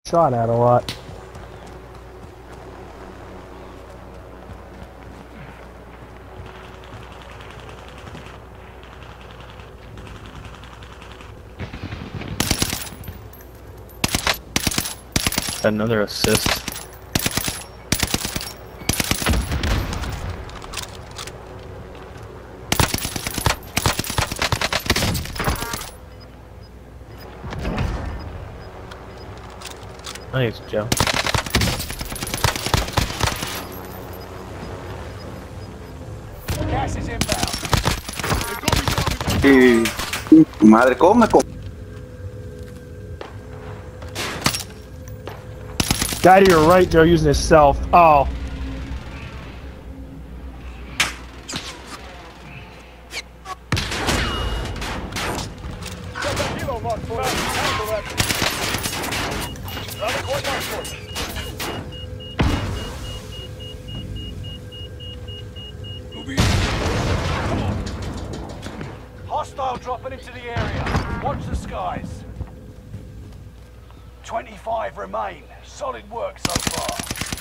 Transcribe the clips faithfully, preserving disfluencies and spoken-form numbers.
shot at a lot. Another assist. Nice, Joe. Gas is inbound. Y... Madre, ¿cómo me... Guy to your right, Joe, using his self. Oh. Hostile dropping into the area. Watch the skies. twenty-five remain. Solid work so far.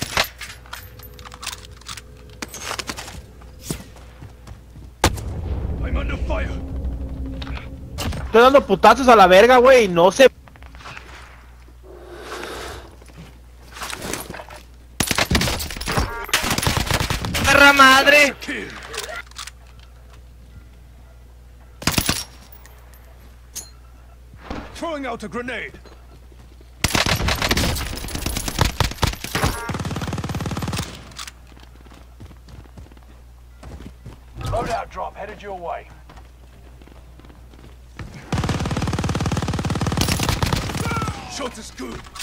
I'm under fire. Estoy dando putazos a la verga, güey, y no se... ¡Perra madre! Throwing out a grenade. Loadout drop headed your way. Shot is good.